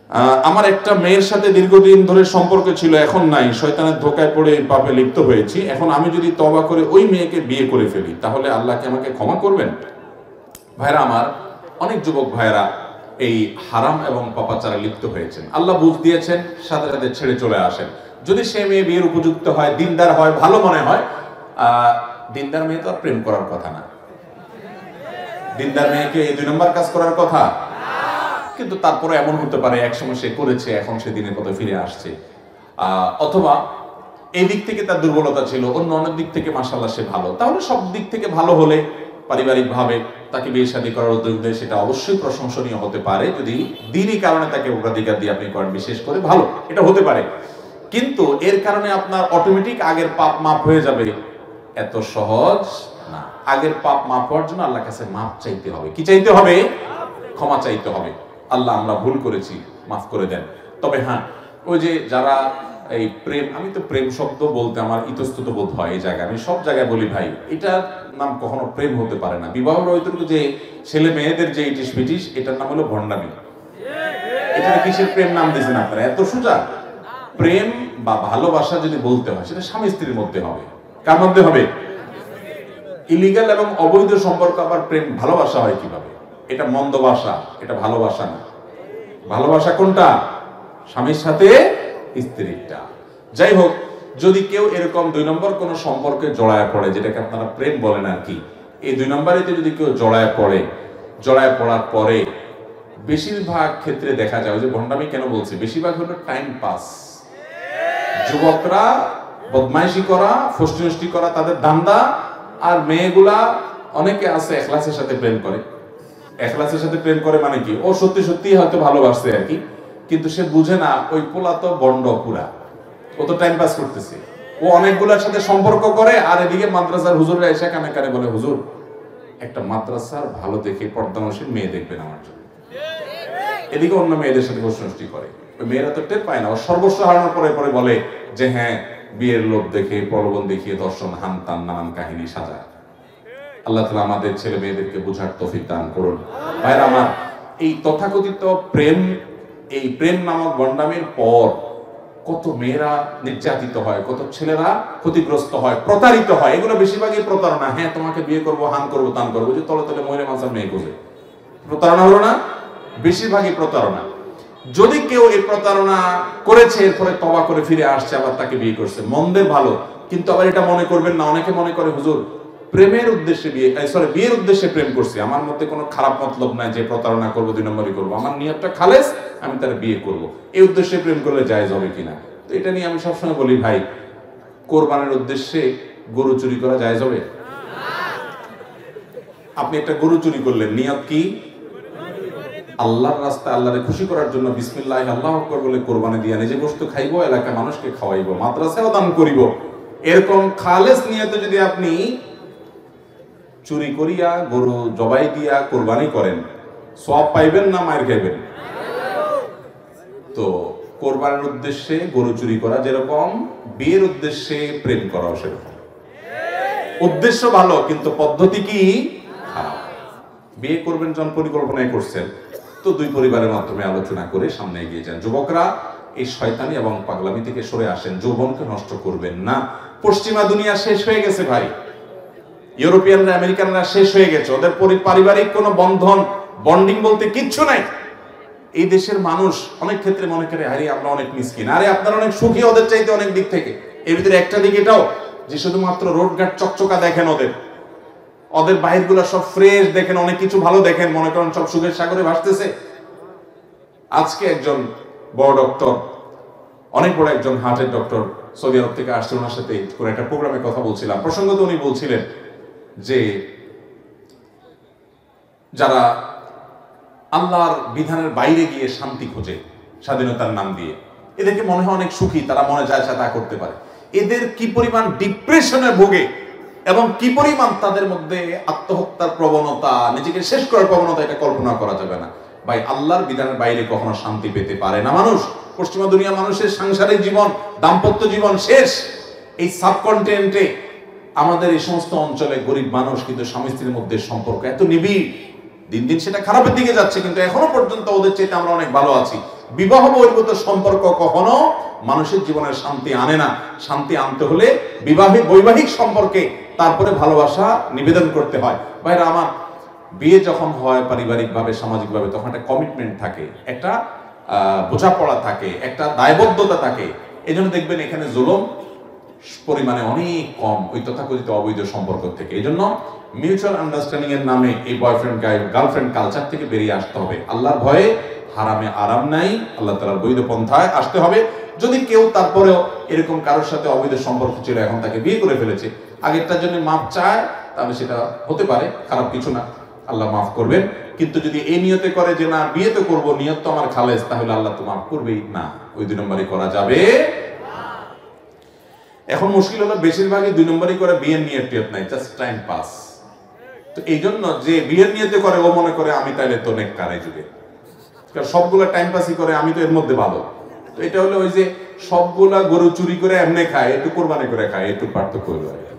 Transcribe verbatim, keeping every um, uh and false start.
আমার একটা মেয়ের সাথে দীর্ঘদিন ধরে সম্পর্ক ছিল, এখন নাই, শয়তানের ধোকায় পড়ে পাপে লিপ্ত হয়েছি। এখন আমি যদি তওবা করে ওই মেয়েকে বিয়ে করে ফেলি তাহলে আল্লাহ কি আমাকে ক্ষমা করবেন? ভাইরা আমার, অনেক যুবক ভাইরা এই হারাম এবং পাপাচারে লিপ্ত হয়েছেন, আল্লাহ বুঝ দিয়েছেন, সাথে সাথে ছেড়ে চলে আসেন। যদি সে মেয়ে বিয়ের উপযুক্ত হয়, দিনদার হয়, ভালো মনে হয়, আহ দিনদার মেয়ে তো আর প্রেম করার কথা না। দিনদার মেয়েকে এই দুই নম্বর কাজ করার কথা, কিন্তু তারপরে এমন হতে পারে একসময় সে করেছে, এখন সে দিনের পথে ফিরে আসছে, আহ অথবা এই দিক থেকে তার দুর্বলতা ছিল, অন্য অনেক দিক থেকে মাশাআল্লাহ সে ভালো। তাহলে সব দিক থেকে ভালো হলে পারিবারিক ভাবে তাকে বিয়ে শাদী করার উদ্যোগ দেয়, সেটা অবশ্যই প্রশংসনীয় হতে পারে, যদি দিনই কারণে তাকে অগ্রাধিকার দিয়ে আপনি করেন, বিশেষ করে ভালো, এটা হতে পারে। কিন্তু এর কারণে আপনার অটোমেটিক আগের পাপ মাপ হয়ে যাবে, এত সহজ না। আগের পাপ মাপ হওয়ার জন্য আল্লাহর কাছে মাপ চাইতে হবে। কি চাইতে হবে? ক্ষমা চাইতে হবে। আল্লাহ, আমরা ভুল করেছি, মাফ করে দেন। তবে হ্যাঁ, ওই যে যারা এই প্রেম, আমি তো প্রেম শব্দ বলতে আমার ইতস্তত বোধ হয় এই জায়গায়, আমি সব জায়গায় বলি ভাই, এটার নাম কখনো প্রেম হতে পারে না। বিবাহ রহিতর্ক যে ছেলে মেয়েদের যে ইটিস পিটিস, এটার নাম হলো ভণ্ডামি। এটা কিসের প্রেম নাম দিয়েছেন আপনারা? এত সোজা। প্রেম বা ভালোবাসা যদি বলতে হয়, সেটা স্বামী স্ত্রীর মধ্যে হবে। কার মধ্যে হবে? ইলিগাল এবং অবৈধ সম্পর্ক আবার প্রেম ভালোবাসা হয় কিভাবে? এটা মন্দ ভাষা, এটা ভালোবাসা না। ভালোবাসা কোনটা? স্বামীর সাথে স্ত্রীটা। যাই হোক, যদি কেউ এরকম দুই নম্বর কোন সম্পর্কে জড়ায় পড়ে, যেটাকে আপনারা প্রেম বলেন আর কি, এই দুই নম্বরেতে যদি কেউ জড়ায় পড়ে, জড়ায় পড়ার পরে বেশিরভাগ ক্ষেত্রে দেখা যায়, ওই যে ভণ্ডামি কেন বলছি, বেশিরভাগ হলো টাইম পাস। যুবকরা বদমাইশি করা, ফষ্টি নষ্টি করা তাদের ধান্দা, আর মেয়েগুলা অনেকে আছে এখলাসের সাথে প্রেম করে। এখলাসের সাথে প্রেম করে মানে কি, ও সত্যি সত্যি হয়তো ভালোবাসছে আর কি, কিন্তু সে বুঝে না ওই পোলা তো বন্ড পুরা, ও তো টাইম পাস করতেছে। ও অনেকগুলোর সাথে সম্পর্ক করে, আর এদিকে মাদ্রাসার হুজুররা এসে কানে কানে বলে, হুজুর একটা মাদ্রাসার ভালো দেখে পর্দানশীল মেয়ে দেখবেন আমার জন্য। এদিকে অন্য মেয়েদের সাথে প্রশ্নষ্টি করে, ওই মেয়েরা তো টের পায় না, ও সর্বস্ব হারানোর পরে পরে বলে যে হ্যাঁ, বিয়ের লোভ দেখে, প্রলোভন দেখিয়ে দর্শন, হান তান, নানান কাহিনী সাজায়। আল্লাহ তাআলা আমাদের ছেলে মেয়েদেরকে বুঝার তৌফিক দান করুন। ভাইরা আমার, এই তথাকথিত প্রেম, এই প্রেম নামক গন্ডামের পর কত মেয়েরা নির্যাতিত হয়, কত ছেলেরা ক্ষতিগ্রস্ত হয়, প্রতারিত হয়। এগুলো বেশিরভাগই প্রতারণা। হ্যাঁ, তোমাকে বিয়ে করবো, হান করবো, তান করবো, যে তলে তলে মহিলা মাসার মেয়ে খুঁজে প্রতারণা হলো না? বেশিরভাগই প্রতারণা। যদি কেউ এই প্রতারণা করেছে, এরপরে তওবা করে ফিরে আসছে, আবার তাকে বিয়ে করছে, মন্দের ভালো। কিন্তু আবার এটা মনে করবেন না, অনেকে মনে করে হুজুর প্রেমের উদ্দেশ্যে বিয়ে, সরি বিয়ের উদ্দেশ্যে প্রেম করছি, আমার মধ্যে কোনো খারাপ মতলব নাই যে প্রতারণা করবো, দুই নম্বরই করবো, আমার নিয়তটা খালেস, আমি তার বিয়ে করব, এই উদ্দেশ্যে প্রেম করলে জায়েজ হবে কিনা? তো এটা নিয়ে আমি সবসময় বলি ভাই, কোরবানের উদ্দেশ্যে গরু চুরি করা জায়েজ হবে? আপনি একটা গরু চুরি করলেন, নিয়ত কি? আল্লাহর রাস্তায় আল্লাহরে খুশি করার জন্য বিসমিল্লাহ আল্লাহু আকবার বলে কোরবানি দিয়া নিজে গোশত খাইবো, এলাকার মানুষকে খাওয়াইবো, মাদ্রাসায়ও দান করিব, এরকম খালেস নিয়তে যদি আপনি চুরি করিয়া গরু জবাই দিয়া কোরবানি করেন, সওয়াব পাইবেন না মার খাইবেন? তো কোরবানির উদ্দেশ্যে গরু চুরি করা যেরকম, বিয়ের উদ্দেশ্যে প্রেম করাও সেরকম। উদ্দেশ্য ভালো, কিন্তু পদ্ধতি কি খারাপ। বিয়ে করবেন যখন পরিকল্পনায় করছেন, তো দুই পরিবারের মাধ্যমে আলোচনা করে সামনে এগিয়ে যান। যুবকরা এই শয়তানি এবং পাগলামি থেকে সরে আসেন, যৌবনকে নষ্ট করবেন না। পশ্চিমা দুনিয়া শেষ হয়ে গেছে ভাই, ইউরোপিয়ানরা, আমেরিকানরা শেষ হয়ে গেছে, ওদের পারিবারিক কোনো বন্ধন, বন্ডিং বলতে কিচ্ছু নাই। এই দেশের মানুষ অনেক ক্ষেত্রে মনে করে আরে আমরা অনেক মিসকিন, আরে আপনারা অনেক সুখী ওদের চাইতে অনেক দিক থেকে। এর ভিতরে একটা দিক এটাও যে শুধুমাত্র রোডঘাট চকচকা দেখেন, ওদের ওদের বাইরগুলো সব ফ্রেশ দেখেন, অনেক কিছু ভালো দেখেন, মনে করেন সব সুখের সাগরে ভাসতেছে। আজকে একজন বড় ডক্টর, অনেক বড় একজন হার্টের ডক্টর সৌদি আরব থেকে আসছে, ওনার সাথে কোনো একটা প্রোগ্রামে কথা বলছিলাম, প্রসঙ্গত উনি বলছিলেন যে যারা আল্লাহর বিধানের বাইরে গিয়ে শান্তি খোঁজে স্বাধীনতার নাম দিয়ে, এদেরকে মনে হয় অনেক সুখী, তারা মনে যায় তা করতে পারে। এদের কি পরিমাণ ডিপ্রেশনে ভোগে এবং কি পরিমাণ তাদের মধ্যে আত্মহত্যার প্রবণতা, নিজেকে শেষ করার প্রবণতা, এটা কল্পনা করা যাবে না ভাই। আল্লাহর বিধানের বাইরে কখনো শান্তি পেতে পারে না মানুষ। পশ্চিমা দুনিয়া মানুষের সাংসারিক জীবন, দাম্পত্য জীবন শেষ। এই সাবকন্টিনেন্টে আমাদের এই সমস্ত অঞ্চলে গরিব মানুষ, কিন্তু স্বামী স্ত্রীর মধ্যে সম্পর্ক এত নিবিড়, দিন দিন সেটা খারাপের দিকে যাচ্ছে, কিন্তু এখনো পর্যন্ত ওদের চাইতে আমরা অনেক ভালো আছি। বিবাহ বহির্ভূত সম্পর্ক কখনো মানুষের জীবনের শান্তি আনে না। শান্তি আনতে হলে বিবাহিক বৈবাহিক সম্পর্কে তারপরে ভালোবাসা নিবেদন করতে হয়। ভাইরা আমার, বিয়ে যখন হয় পারিবারিকভাবে সামাজিকভাবে, তখন একটা কমিটমেন্ট থাকে, একটা বোঝাপড়া থাকে, একটা দায়বদ্ধতা থাকে। এই জন্য দেখবেন এখানে জুলুম পরিমাণে অনেক কম ওই তথাকথিত অবৈধ সম্পর্ক থেকে। এই জন্য মিউচুয়াল আন্ডারস্ট্যান্ডিং এর নামে এই বয়ফ্রেন্ড গার্লফ্রেন্ড কালচার থেকে বেরিয়ে আসতে হবে। আল্লাহর ভয়ে হারামে আরাম নাই, আল্লাহ তাআলার বৈধ পন্থায় আসতে হবে। যদি কেউ তারপরেও এরকম কারোর সাথে অবৈধ সম্পর্ক ছিল, এখন তাকে বিয়ে করে ফেলেছে, আগেরটার জন্য মাপ চায়, তাহলে সেটা হতে পারে, খারাপ কিছু না, আল্লাহ মাফ করবেন। কিন্তু যদি এই নিয়তে করে যে না বিয়ে তো করবো, নিয়ত তো আমার খালেস, তাহলে আল্লাহ তো মাফ করবেই না, ওই দুই নম্বরই করা যাবে। এখন মুশকিল হলো বেশিরভাগই দুই নম্বরই করে, বিয়ের নিয়ত টিয়ত নাই, জাস্ট টাইম পাস। তো এই জন্য যে বিয়ের নিয়তে করে ও মনে করে আমি তাইলে তো নেককার এই যুগে, সবগুলা টাইম পাসই করে, আমি তো এর মধ্যে ভালো। তো এটা হলো ওই যে সবগুলা গরু চুরি করে এমনি খায়, একটু কোরবানি করে খায়, একটু পার্থক্য হলো।